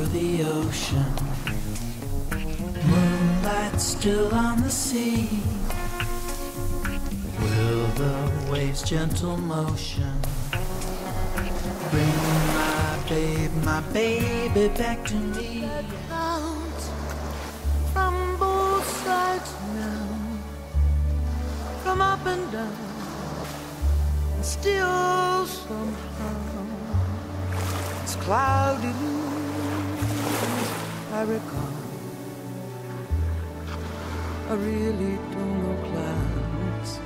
the ocean. Moonlight still on the sea. Will the waves' gentle motion bring my baby back to me? Out from both sides now, from up and down, and still somehow it's cloudy news I recall. I really don't know clouds.